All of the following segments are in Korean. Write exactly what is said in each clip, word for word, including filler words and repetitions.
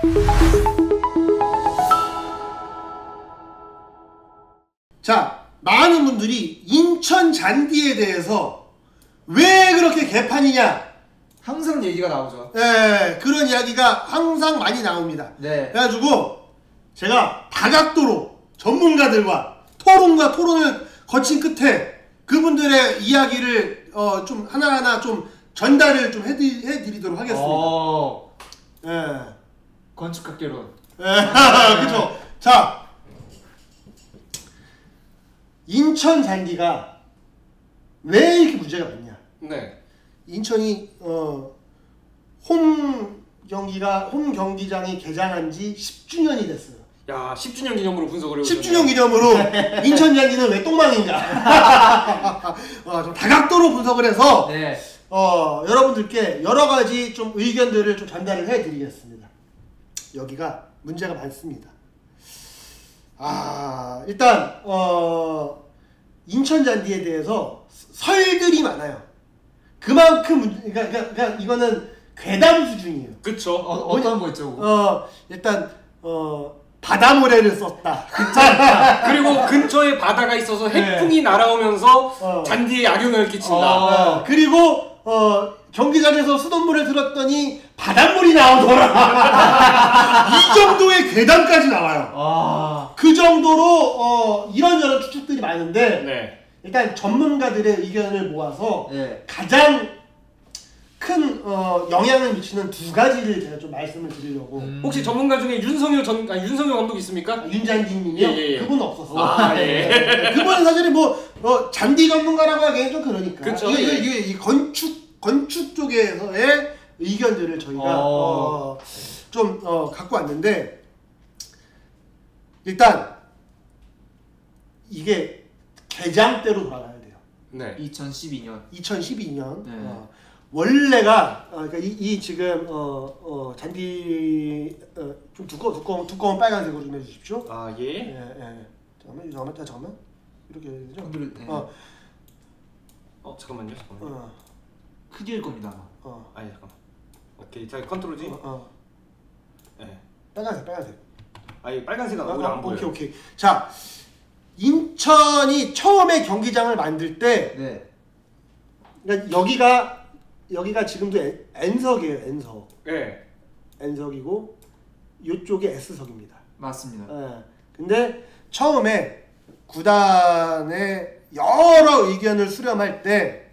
자, 많은 분들이 인천 잔디에 대해서 왜 그렇게 개판이냐, 항상 얘기가 나오죠. 네, 그런 이야기가 항상 많이 나옵니다. 네. 그래가지고 제가 다각도로 전문가들과 토론과 토론을 거친 끝에 그분들의 이야기를 어, 좀 하나하나 좀 전달을 좀 해드, 해드리도록 하겠습니다. 어... 네. 건축학개론. 네. 그쵸. 자, 인천 잔디가 왜 이렇게 문제가 많냐. 네. 인천이 어, 홈 경기가 홈 경기장이 개장한 지 십 주년이 됐어요. 야, 십 주년 기념으로 분석을 해보셨네요. 십 주년 기념으로 인천 잔디는 왜 똥망인가? 어, 좀 다각도로 분석을 해서 네. 어, 여러분들께 여러 가지 좀 의견들을 좀 전달을 해드리겠습니다. 여기가 문제가 많습니다. 아, 일단 어, 인천 잔디에 대해서 설들이 많아요. 그만큼 그러니까, 그러니까, 그러니까 이거는 괴담 수준이에요. 그쵸. 어, 어떤 거 있죠? 어, 일단 어, 바다모래를 썼다. 그리고 근처에 바다가 있어서 해풍이 네. 날아오면서 어. 잔디에 악영향을 끼친다. 어. 어. 그리고 어, 경기장에서 수돗물을 들었더니 바닷물이 나오더라. 이 정도의 괴담까지 나와요. 아. 그 정도로 어, 이런저런 추측들이 많은데 네. 일단 전문가들의 의견을 모아서 네. 가장 큰 어, 영향을 미치는 두 가지를 제가 좀 말씀을 드리려고. 음. 혹시 전문가 중에 윤성효 전 아니 윤성효 감독 있습니까? 아, 윤잔디님이요? 예, 예, 예. 그분 없어서. 아, 예. 그분은 사실은 뭐 어, 잔디 전문가라고 하기엔 좀 그러니까. 그쵸, 이게, 예. 이게, 이게 건축 건축 쪽에서의 의견들을 저희가 어. 어, 좀 어, 갖고 왔는데 일단 이게 개장대로 돌아가야 돼요. 네. 이천십이 년. 이천십이 년. 네. 어, 원래가 어, 그러니까 이, 이 지금 어, 어, 잔디 어, 좀 두꺼 두꺼운 두꺼운 빨간색으로 좀 해주십시오. 아 예. 예, 예. 잠깐만, 잠깐만, 잠깐만. 이렇게 해야 되죠? 네. 어, 어 잠깐만요. 잠깐만요. 어, 크기일 겁니다. 어, 아니 잠깐만. 오케이. 자 컨트롤 G. 어, 어. 네. 빨간색, 빨간색. 아니 빨간색은 어, 오히려 어, 안 보여요. 오케이, 오케이. 자, 인천이 처음에 경기장을 만들 때, 네. 그러니까 여기가 여기가 지금도 N, N석이에요, N석. 네. N석이고 이쪽이 S석입니다. 맞습니다. 예. 근데 처음에 구단의 여러 의견을 수렴할 때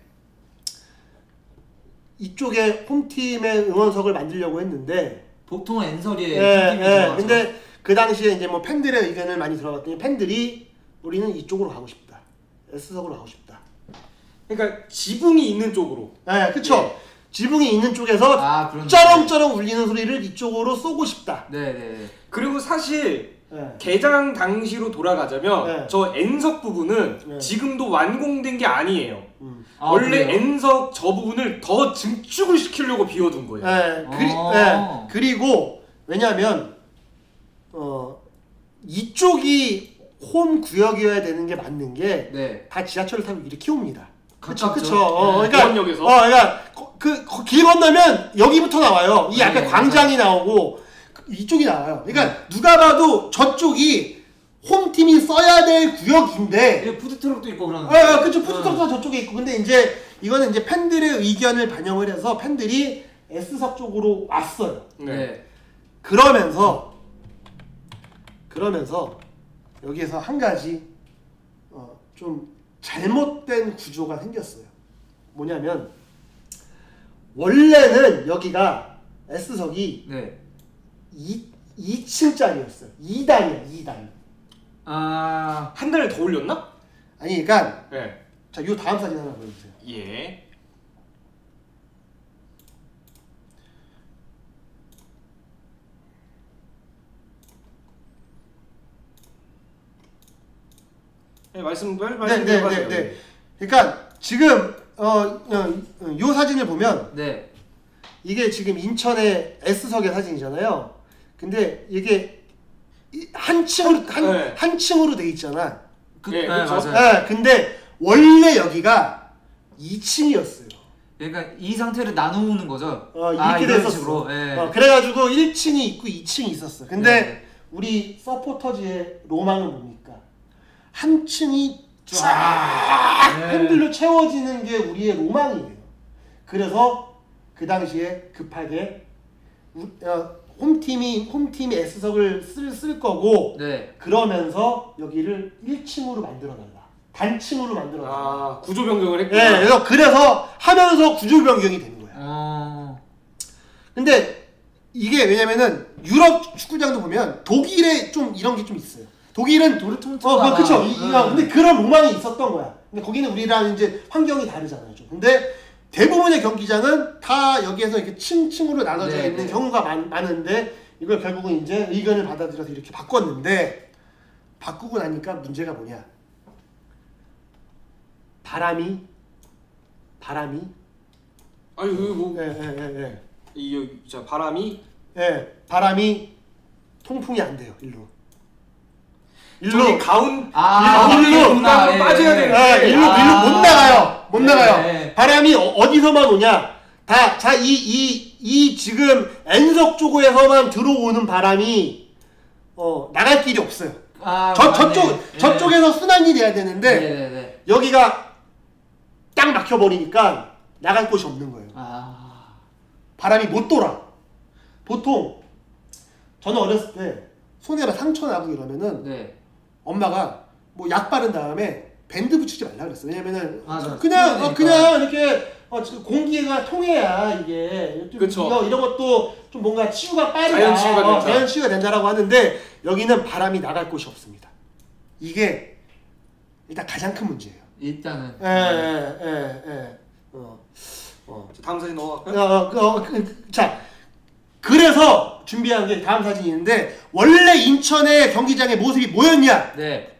이쪽에 홈팀의 응원석을 만들려고 했는데 보통은 N석에 예, 팀이 예. 들어가죠. 근데 그 당시에 이제 뭐 팬들의 의견을 많이 들어봤더니 팬들이 우리는 이쪽으로 가고 싶다. S석으로 가고 싶다. 그러니까 지붕이 있는 쪽으로. 예, 그쵸. 예. 지붕이 있는 쪽에서 아, 쩌렁쩌렁 울리는 소리를 이쪽으로 쏘고 싶다. 네네. 그리고 사실 네. 개장 당시로 돌아가자면 네. 저 N석 부분은 네. 지금도 완공된 게 아니에요. 음. 아, 원래 그래요? N석 저 부분을 더 증축을 시키려고 비워둔 거예요. 네, 그리, 아. 네. 그리고 왜냐하면 어, 이쪽이 홈 구역이어야 되는 게 맞는 게 다 네. 지하철을 타고 이렇게 옵니다. 그쵸, 가깝죠. 그쵸. 어, 네. 그러니까, 공원역에서. 어, 그러니까 그 길 건너면 여기부터 나와요. 이 앞에 네, 광장이 나오고 이쪽이 나와요. 그러니까 네. 누가 봐도 저쪽이 홈팀이 써야 될 구역인데. 예, 푸드트럭도 있고 그러는. 아, 그쵸. 푸드트럭도 저쪽에 있고. 근데 이제 이거는 이제 팬들의 의견을 반영을 해서 팬들이 S석 쪽으로 왔어요. 네. 네. 그러면서 그러면서 여기에서 한 가지 어, 좀 잘못된 구조가 생겼어요. 뭐냐면 원래는 여기가 S석이 네. 이 층짜리였어요. 이 단이야, 이 단. 아, 한 달을 더 올렸나? 아니, 그러니까 네. 자, 요 다음 사진 하나 보여주세요. 예. 네, 말씀 빨리 말씀 네, 네, 네, 네. 그러니까 지금 어, 어, 요 사진을 보면 네. 이게 지금 인천의 S석의 사진이잖아요. 근데 이게 한 층으로 한, 네. 한 층으로 돼 있잖아. 그, 네, 네, 그쵸? 맞아요. 네, 근데 원래 여기가 이 층이었어요. 그러니까 이 상태를 나누는 거죠. 어, 아, 이렇게 이런 됐었어. 식으로. 예. 어, 그래가지고 일 층이 있고 이 층이 있었어. 근데 네. 우리 서포터즈의 로망은 뭡니까? 한 층이 쫙 네. 팬들로 채워지는 게 우리의 로망이에요. 그래서 그 당시에 급하게 우, 어, 홈팀이 홈팀이 S석을 쓸, 쓸 거고 네. 그러면서 여기를 일 층으로 만들어달라. 단층으로 만들어달라. 아 구조 변경을 했구나. 네, 그래서 그래서 하면서 구조 변경이 되는 거야. 어. 근데 이게 왜냐면은 유럽 축구장도 보면 독일에 좀 이런 게 좀 있어요. 독일은 도르트문트가 어, 그, 그쵸. 이, 네. 이거 근데 그런 로망이 있었던 거야. 근데 거기는 우리랑 이제 환경이 다르잖아요. 좀. 근데 대부분의 경기장은 다 여기에서 이렇게 층층으로 나눠져 네, 있는 네. 경우가 많, 많은데 이걸 결국은 이제 의견을 받아들여서 이렇게 바꿨는데 바꾸고 나니까 문제가 뭐냐? 바람이 바람이 아니 그뭐 예, 예, 예, 예. 이 자 바람이 예, 바람이 통풍이 안 돼요. 일로. 저기 일로 가운 아, 일로, 일로 공간으로 빠져야 되는데. 예, 일로 아. 일로 못 나가요. 못 네. 나가요. 바람이 어, 어디서만 오냐? 다 자 이 이 이 지금 N석 쪽에서만 들어오는 바람이 어 나갈 길이 없어요. 아, 저 맞네. 저쪽 예. 저쪽에서 순환이 돼야 되는데 네, 네, 네. 여기가 딱 막혀 버리니까 나갈 곳이 없는 거예요. 아. 바람이 못 돌아. 보통 저는 어렸을 때 손에 막 상처 나고 이러면은 네. 엄마가 뭐 약 바른 다음에 밴드 붙이지 말라 그랬어. 왜냐면은 맞아. 그냥 어, 그러니까. 그냥 이렇게 어, 공기가 통해야 이게 좀 그쵸. 이거, 이런 것도 좀 뭔가 치유가 빠르다. 자연 치유가 어, 된다. 자연 치유가 된다라고 하는데 여기는 바람이 나갈 곳이 없습니다. 이게 일단 가장 큰 문제예요. 일단은. 예예예. 어. 어. 자, 다음 사진 넘어갈까요? 어, 그, 어, 그, 자, 그래서 준비한 게 다음 사진인데 원래 인천의 경기장의 모습이 뭐였냐? 네.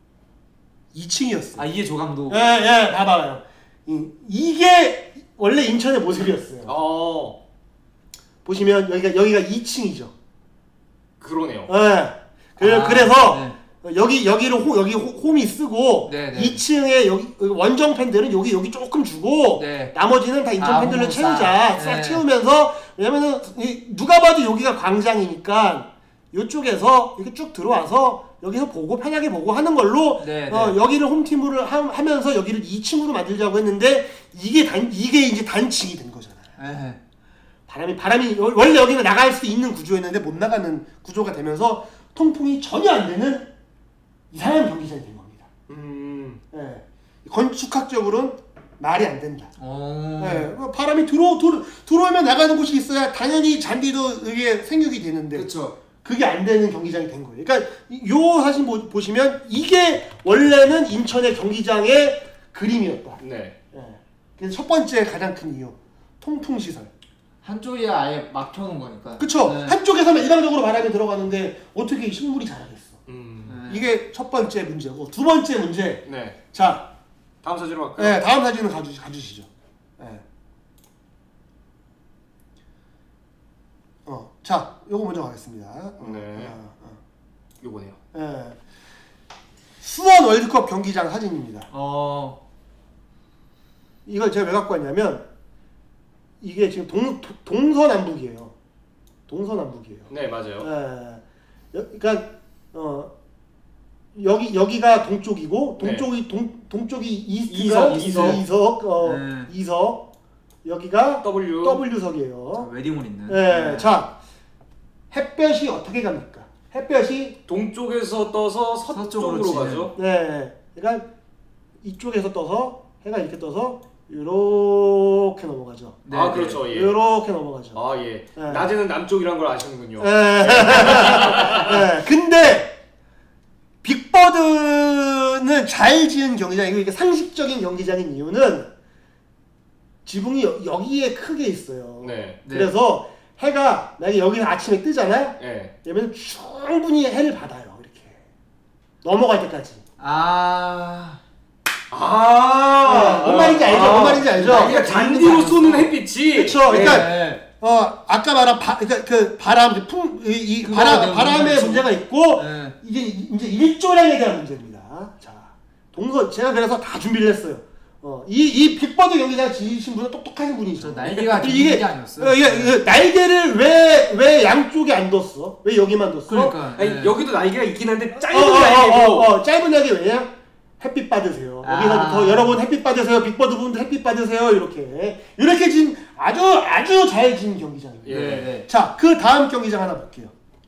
이 층이었어. 아, 이게 조감도. 예, 예, 봐봐요. 이, 이게 원래 인천의 모습이었어요. 어 보시면 여기가 여기가 이 층이죠. 그러네요. 예. 그, 아, 그래서 네. 여기 여기로 호, 여기 호, 홈이 쓰고 네, 네. 이 층에 여기 원정 팬들은 여기 여기 조금 주고 네. 나머지는 다 인천 아, 팬들로 홈 채우자. 싹. 싹 네. 채우면서 왜냐면은 이, 누가 봐도 여기가 광장이니까 이쪽에서 이렇게 쭉 들어와서 여기서 보고 편하게 보고 하는 걸로 네, 어, 네. 여기를 홈팀으로 하, 하면서 여기를 이 층으로 만들자고 했는데 이게 단 이게 이제 단층이 된 거잖아요. 네. 바람이 바람이 원래 여기는 나갈 수 있는 구조였는데 못 나가는 구조가 되면서 통풍이 전혀 안 되는 이상한 경기장이 된 겁니다. 음. 예. 건축학적으로는 말이 안 된다. 오. 예. 바람이 들어, 들어 들어오면 나가는 곳이 있어야 당연히 잔디도 이게 생육이 되는데 그렇죠. 그게 안 되는 경기장이 된 거예요. 그러니까 요 사진 보, 보시면 이게 원래는 인천의 경기장의 그림이었다. 네. 예. 그래서 첫 번째 가장 큰 이유 통풍 시설. 한쪽이 아예 막혀놓은 거니까. 그쵸? 네. 한쪽에서만 일방적으로 바람이 들어가는데 어떻게 이 식물이 자라겠어? 음. 네. 이게 첫 번째 문제고 두 번째 문제. 네. 자, 다음 사진으로 갈까요? 네, 다음 사진을 가주, 가주시죠. 네. 어, 자, 요거 먼저 가겠습니다. 어, 네. 어, 어. 요거네요. 네. 수원 월드컵 경기장 사진입니다. 어. 이걸 제가 왜 갖고 왔냐면 이게 지금 동, 도- 동서남북이에요. 동서남북이에요. 네 맞아요. 예. 여, 그러니까 어 여기 여기가 동쪽이고 동쪽이 동 동쪽이 이스트가 이석, 이석. 이석 어 네. 이석 여기가 W. W석이에요. 웨딩홀 있는. 예. 자 햇볕이 어떻게 갑니까? 햇볕이 동쪽에서 떠서 서쪽으로 서쪽으로 치는. 가죠. 네. 그러니까 이쪽에서 떠서 해가 이렇게 떠서 이렇게 넘어가죠. 네, 아 네. 그렇죠. 예. 이렇게 넘어가죠. 아 예. 네. 낮에는 남쪽이란 걸 아시는군요. 예. 예. 근데 빅버드는 잘 지은 경기장이고 이게 상식적인 경기장인 이유는 지붕이 여, 여기에 크게 있어요. 네. 네. 그래서 해가 만약에 여기서 아침에 뜨잖아요. 네. 그러면 충분히 해를 받아요. 이렇게 넘어갈 때까지. 아. 아. 뭔 말인지 알죠? 뭔 말인지 알죠? 그러니까 잔디로 쏘는 햇빛이. 그렇죠. 그러니까 네. 어 아까 말한 바, 그러니까 그 바람 풍 이, 이 그거 바람 내가 바람의 문제죠. 문제가 있고 네. 이게 이제 일조량에 대한 문제입니다. 자 동서 제가 그래서 다 준비를 했어요. 어, 이, 이 빅버드 경기장 지으신 분은 똑똑하신 분이죠. 날개가 이게, 이게 아니었어요. 어, 이게, 이게 날개를 왜, 왜 양쪽에 안 뒀어? 왜 여기만 뒀어? 그러니까 아니, 네. 여기도 날개가 있긴 한데 어, 짧은 어, 날개고. 어, 어, 어, 짧은 날개 왜냐? 햇빛 받으세요. 아. 여기서부터 여러분 햇빛 받으세요. 빅버드 분도 햇빛 받으세요. 이렇게. 이렇게 진, 아주, 아주 잘 진 경기장입니다. 네, 네. 자, 그 다음 경기장 하나 볼게요.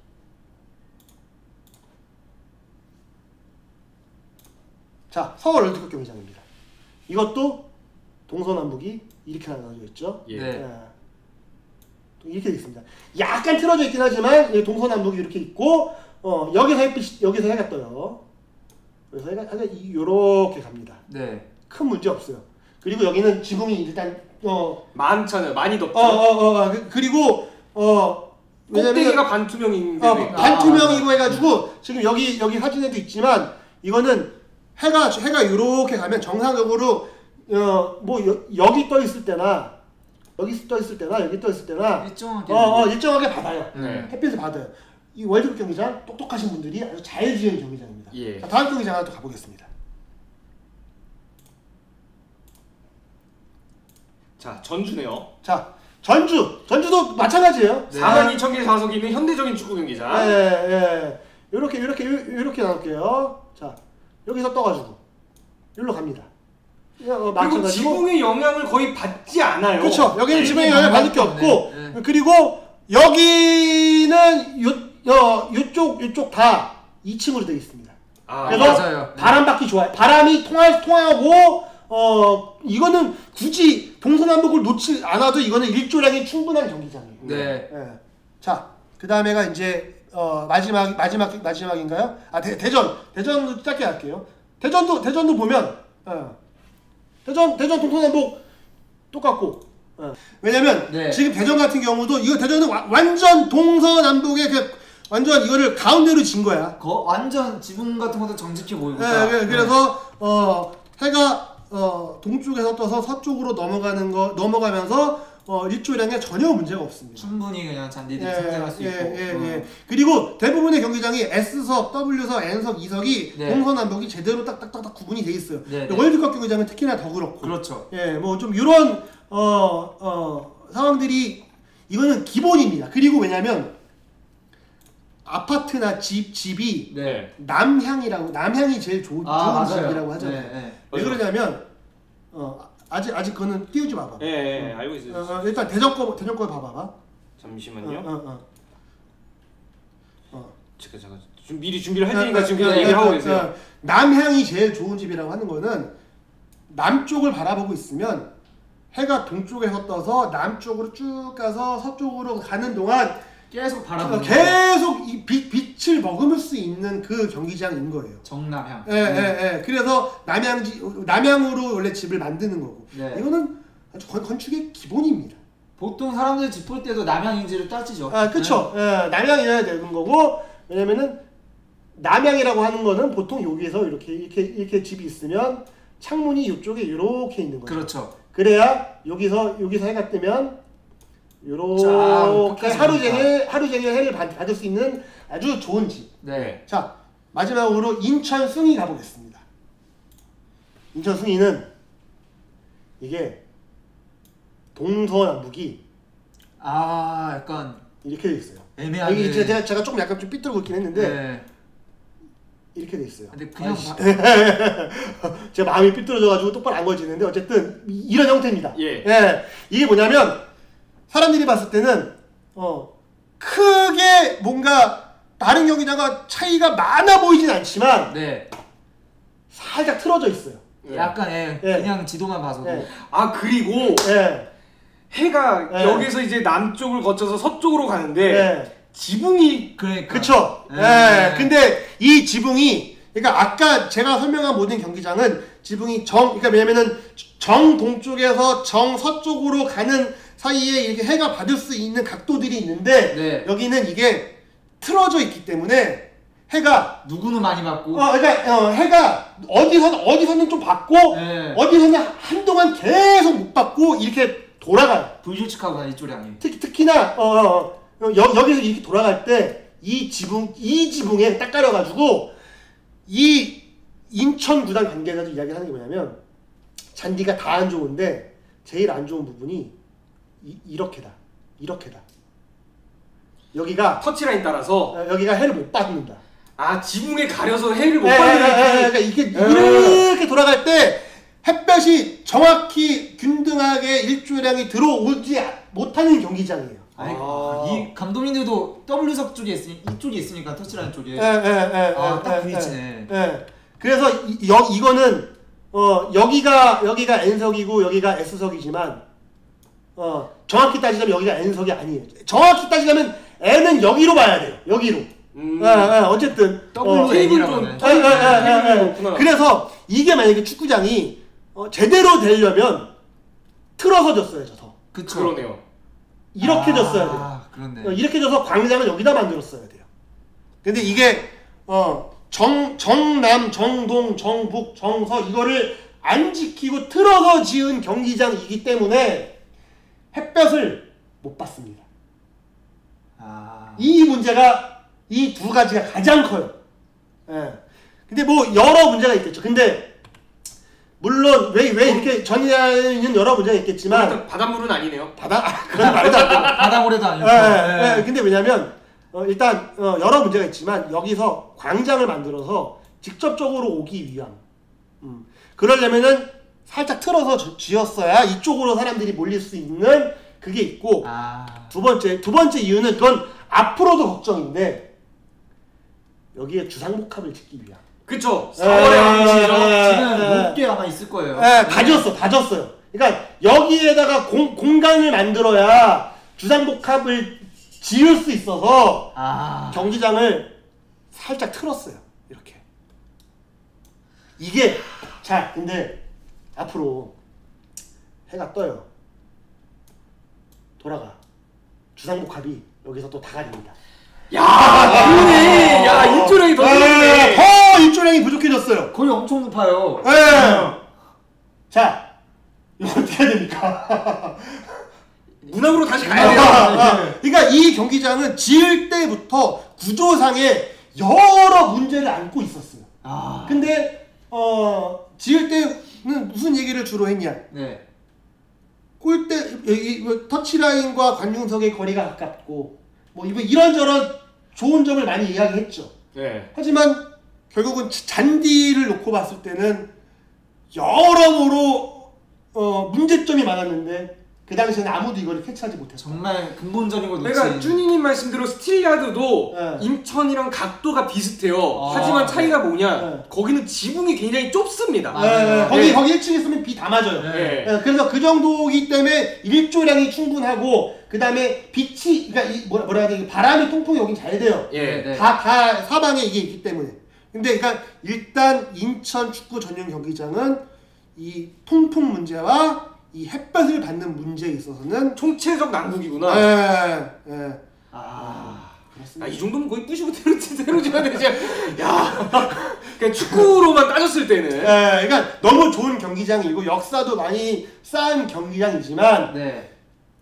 자, 서울 월드컵 경기장입니다. 이것도 동서남북이 이렇게 나눠져 있죠. 예. 네. 또 이렇게 돼 있습니다. 약간 틀어져 있긴 하지만 이 동서남북이 이렇게 있고 어, 여기서 햇빛 여기서 해가 떠요. 그래서 해가 해가 이렇게 갑니다. 네. 큰 문제 없어요. 그리고 여기는 지붕이 일단 어 많잖아요. 많이 덥죠. 어, 어, 어, 그- 그리고 어 꼭대기가 반투명인데. 어, 왜- 반투명이고 해가지고 지금 여기 여기 사진에도 있지만 이거는 해가 해가 이렇게 가면 정상적으로 어뭐 여기 떠 있을 때나 여기 떠 있을 때나 여기 떠 있을 때나 일정하게. 어, 어 일정하게 받아요. 네. 햇빛을 받아요. 이 월드컵 경기장 똑똑하신 분들이 아주 잘 지은 경기장입니다. 예. 자, 다음 경기장 하나 또 가보겠습니다. 자, 전주네요. 자, 전주 전주도 마찬가지예요. 네. 사만 이천 개 좌석이 있는 현대적인 축구 경기장. 예, 예. 이렇게 이렇게 이렇게 나올게요. 자, 여기서 떠가지고 여기로 갑니다. 그냥, 어, 그리고 마찬가지고. 지붕의 영향을 거의 받지 않아요. 그렇죠. 여기는 네. 지붕에 영향을 받을 게 없고 네. 그리고 여기는 요, 요, 요쪽 요쪽 다 이 층으로 되어 있습니다. 아, 그래서 맞아요. 바람 받기 좋아요. 바람이 통할 통하고 어 이거는 굳이 동서남북을 놓지 않아도 이거는 일조량이 충분한 경기장이에요. 네. 예. 자, 그 다음에가 이제 어 마지막 마지막 마지막인가요? 아 대, 대전 대전도 짧게 할게요. 대전도 대전도 보면 어, 대전 대전 동서남북 똑같고 어. 왜냐면 네. 지금 대전 같은 경우도 이거 대전은 와, 완전 동서남북의 그 완전 이거를 가운데로 진 거야. 거 완전 지붕 같은 것도 정직해 보이고. 네, 네, 그래서 어 해가 어 동쪽에서 떠서 서쪽으로 넘어가는 거 넘어가면서 어 일조량에 전혀 문제가 없습니다. 충분히 그냥 잔디들이 예, 성장할 수 예, 있고. 예, 어. 예. 그리고 대부분의 경기장이 S석, W석, N석, E석이 네. 동서남북이 제대로 딱딱딱딱 구분이 돼 있어요. 네, 네. 월드컵 경기장은 특히나 더 그렇고. 그렇죠. 예, 뭐 좀 이런 어, 어, 상황들이 이거는 기본입니다. 그리고 왜냐면 아파트나 집 집이 네. 남향이라고 남향이 제일 조, 아, 좋은 맞아요. 집이라고 하잖아요. 네, 네. 왜 그러냐면 어 아직 아직 그거는 띄우지 마봐. 예, 예, 예, 알고 있어요. 어, 어, 일단 대전 거 대전 거 봐봐봐. 잠시만요. 어, 어, 어. 어. 잠깐 잠깐. 좀 미리 준비를 할 테니까 어, 지금 어, 그냥 어, 얘기를 하고 어, 계세요. 어. 남향이 제일 좋은 집이라고 하는 거는 남쪽을 바라보고 있으면 해가 동쪽에서 떠서 남쪽으로 쭉 가서 서쪽으로 가는 동안 계속 바라보는 계속 이 빛, 빛을 머금을 수 있는 그 경기장인 거예요. 정남향. 예, 예, 예. 그래서 남향지 남향으로 원래 집을 만드는 거고. 네. 이거는 아주 건, 건축의 기본입니다. 보통 사람들 집 볼 때도 남향인지를 따지죠. 아, 그쵸. 예, 남향이어야 되는 거고, 왜냐면은 남향이라고 하는 거는 보통 여기에서 이렇게 이렇게 이렇게 집이 있으면 창문이 이쪽에 이렇게 있는 거죠. 그렇죠. 그래야 여기서 여기서 해가 뜨면 요렇게 쫙 하루 종일 하루 종일 해를 받, 받을 수 있는 아주 좋은 집. 네. 자, 마지막으로 인천 숭이 가보겠습니다. 인천 숭이는 이게 동서남북이 아, 약간 이렇게 돼 있어요. 애매하게. 여기 이제 제가, 제가 조금 약간 좀 삐뚤고 있긴 했는데 네. 이렇게 돼 있어요. 근데 그냥 아이씨. 봐- 제 마음이 삐뚤어져가지고 똑바로 안 걸지는데 어쨌든 이- 이런 형태입니다. 예. 이게 뭐냐면 사람들이 봤을 때는 어 크게 뭔가 다른 경기장과 차이가 많아 보이진 않지만 네. 살짝 틀어져 있어요. 약간 예, 예. 그냥 지도만 봐서도. 예. 아 그리고 예. 해가 예. 여기서 이제 남쪽을 거쳐서 서쪽으로 가는데 예. 지붕이 그러니까. 그쵸. 예. 예. 근데 이 지붕이 그러니까 아까 제가 설명한 모든 경기장은 지붕이 정 그러니까 왜냐면은 정 동쪽에서 정 서쪽으로 가는 사이에 이렇게 해가 받을 수 있는 각도들이 있는데 네. 여기는 이게 틀어져 있기 때문에 해가 누구는 많이 받고. 어 그러니까 어, 해가 어디서 어디서는 좀 받고 네. 어디서는 한동안 계속 못 받고 이렇게 돌아가요. 불규칙하고 다 이쪽이 아니에요. 특히 특히나 어, 어, 어 여, 여기서 이렇게 돌아갈 때 이 지붕 이 지붕에 딱 깔아가지고 이 인천 구단 관계자들 이야기를 하는 게 뭐냐면 잔디가 다 안 좋은데 제일 안 좋은 부분이 이, 이렇게다. 이렇게다. 여기가 터치라인 따라서 어, 여기가 해를 못 받는다. 아 지붕에 가려서 해를 못 예, 예, 예, 받는 그러니까 이게 이렇게 돌아갈 때 햇볕이 정확히 균등하게 일조량이 들어오지 못하는 경기장이에요. 아니, 아. 이 감독님들도 W석 쪽에 있으니 이쪽에 있으니까 터치라인 쪽에. 예, 예, 예, 아, 예, 딱 예, 부딪히네. 예, 예. 그래서 이, 여, 이거는 어, 여기가 여기가 N석이고 여기가 S석이지만 어, 정확히 따지자면 여기가 N석이 아니에요. 정확히 따지자면 N은 여기로 봐야 돼요. 여기로. 음. 예, 예, 어쨌든 어, WN이라고 좀- 하네. 예, 예, 예, 예, 예. 그렇구나. 그래서 이게 만약에 축구장이 어, 제대로 되려면 틀어서 졌어야죠. 더 그쵸. 그러네요. 이렇게 아, 졌어야 돼요. 그렇네. 어, 이렇게 져서 광장을 여기다 만들었어야 돼요. 근데 이게 어, 정, 정남, 정동, 정북, 정서 이거를 안 지키고 틀어서 지은 경기장이기 때문에 햇볕을 못 받습니다. 아. 이 문제가 이 두 가지가 가장 커요. 예. 근데 뭐 여러 문제가 있겠죠. 근데 물론 왜 왜 이렇게 전이하는 여러 문제가 있겠지만 일단 바닷물은 아니네요. 바다 아, 그건 말도 안 돼요. 바다모래도 아니었고. 예, 예. 예, 근데 왜냐면 어, 일단 어, 여러 문제가 있지만 여기서 광장을 만들어서 직접적으로 오기 위함. 음. 그러려면은 살짝 틀어서 지- 지었어야 이쪽으로 사람들이 몰릴 수 있는 그게 있고 아. 두 번째 두 번째 이유는 그건 앞으로도 걱정인데 여기에 주상복합을 짓기 위함. 그쵸. 사월에 에, 왕시죠. 에, 지금 에. 높게 아마 있을 거예요. 예, 다 졌어, 다 졌어요. 그러니까 여기에다가 공, 공간을 만들어야 주상복합을 지을 수 있어서 아. 경기장을 살짝 틀었어요. 이렇게. 이게 자, 근데 앞으로 해가 떠요. 돌아가. 주상복합이 여기서 또 다 가립니다. 야, 그러네. 야, 일조량이 더 예, 늘었네. 더 일조량이 부족해졌어요. 거의 엄청 높아요. 예. 자, 이거 어떻게 해야 됩니까? 문학으로 다시 아, 가야 돼요. 아, 그러니까 이 경기장은 지을 때부터 구조상의 여러 문제를 안고 있었어요. 아. 근데 어 지을 때는 무슨 얘기를 주로 했냐? 네. 골대 여기 뭐 터치라인과 관중석의 거리가 가깝고 뭐 이거 이런저런 좋은 점을 많이 이야기했죠. 네. 하지만 결국은 잔디를 놓고 봤을 때는 여러모로 어 문제점이 많았는데 그 당시에는 아무도 이거를 캐치하지 못했어. 정말 근본적인 걸 놓친. 그러니까 쭈니님 말씀대로 스틸야드도 네. 인천이랑 각도가 비슷해요. 아, 하지만 차이가 뭐냐? 네. 거기는 지붕이 굉장히 좁습니다. 아, 네, 맞아요. 거기 네. 거기 일 층 있으면 비 다 맞아요. 네. 네, 그래서 그 정도이기 때문에 일조량이 충분하고 그 다음에 빛이 그러니까 이 뭐라 뭐라 해야 돼 바람이 통풍이 여긴 잘 돼요. 예. 네. 다 다 사방에 이게 있기 때문에. 근데 그러니까 일단 인천 축구 전용 경기장은 이 통풍 문제와 이 햇볕을 받는 문제에 있어서는 총체적 난국이구나. 예, 예. 아. 아, 이 정도면 거의 부시고 새로 새로 지어야 되지. 야, 그냥 축구로만 따졌을 때는. 예, 그러니까 너무 좋은 경기장이고 역사도 많이 쌓은 경기장이지만 네.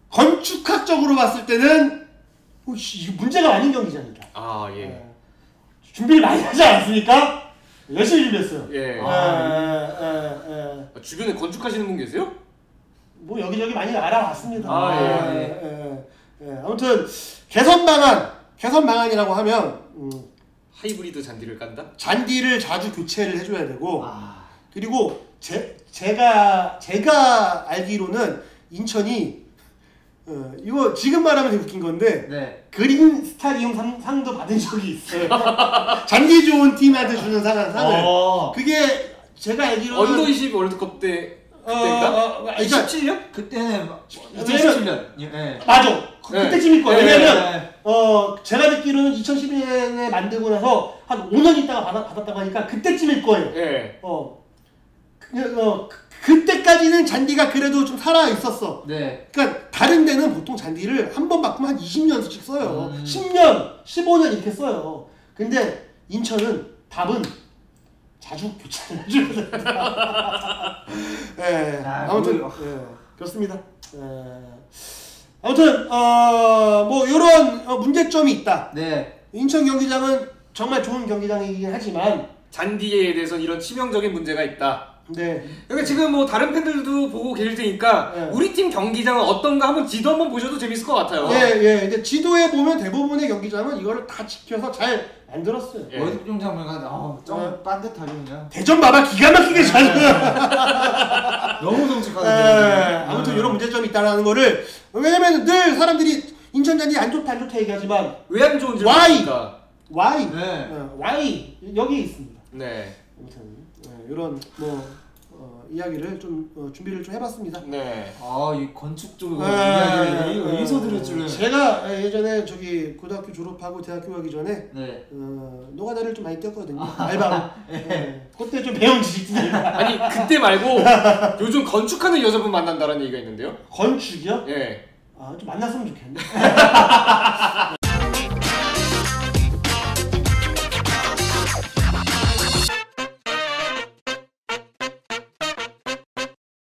건축학적으로 봤을 때는 어, 씨, 이거 문제가 아닌 경기장이다. 아 예. 예. 준비를 많이 하지 않았습니까? 열심히 준비했어요. 예. 아. 예, 예, 예. 아, 주변에 건축하시는 분 계세요? 뭐 여기저기 많이 알아봤습니다. 아, 예. 예, 예, 예. 아무튼 개선 방안, 개선 방안이라고 하면 음, 하이브리드 잔디를 깐다? 잔디를 자주 교체를 해줘야 되고 아. 그리고 제, 제가 제가 알기로는 인천이 어, 이거 지금 말하면 되게 웃긴 건데 네. 그린 스타리움 상, 상도 받은 적이 있어요. 잔디 좋은 팀한테 주는 상, 상을. 어. 그게 제가 알기로는 언더 이십 월드컵 때 어, 그때인가? 어, 어, 그러니까 이십칠 년? 그때는 이천십칠 년. 예. 맞아. 그- 네. 그때쯤일 거예요. 네. 왜냐면 네. 어 제가 듣기로는 이천십일 년에 만들고 나서 한 오 년 있다가 받아, 받았다고 하니까 그때쯤일 거예요. 예. 어, 그, 어 그, 그때까지는 잔디가 그래도 좀 살아 있었어. 네. 그러니까 다른 데는 보통 잔디를 한 번 바꾸면 한 이십 년씩 써요. 음. 십 년, 십오 년 이렇게 써요. 근데 인천은 답은 자주 교체를 해줘야 된다. 예, 아, 아무튼 그래요. 예, 그렇습니다. 예. 아무튼 어, 뭐 이런 어, 문제점이 있다. 네. 인천 경기장은 정말 좋은 경기장이긴 하지만 잔디에 대해서 이런 치명적인 문제가 있다. 네. 그러니까 지금 뭐 다른 팬들도 보고 계실 테니까 네. 우리 팀 경기장은 어떤가 한번 지도 한번 보셔도 재밌을 것 같아요. 예, 예. 근데 지도에 보면 대부분의 경기장은 이거를 다 지켜서 잘 만들었어요. 예. 월드경장을 가면 어, 좀 네. 빤듯하게 그냥 대전 봐봐 기가 막히게 잘. 너무 정직하게. 예, 아무튼 이런 문제점이 있다라는 거를 왜냐면 늘 사람들이 인천 잔디 안 좋다 안 좋다 얘기하지만 왜 안 좋은지 Why? 모르니까. why? 네. 어, why 여기에 있습니다. 네. 아무튼 예, 이런 뭐 어, 이야기를 좀 어, 준비를 좀 해봤습니다. 네. 아, 이 건축 쪽 아, 이야기를 아, 여기서 들을 줄은. 제가 예전에 저기 고등학교 졸업하고 대학교 가기 전에 네. 어, 노가다를 좀 많이 뛰었거든요. 알바로. 예. 그때 좀 배운 지식들. 아니 그때 말고 요즘 건축하는 여자분 만난다는 얘기가 있는데요. 건축이요? 예. 아, 좀 만났으면 좋겠네.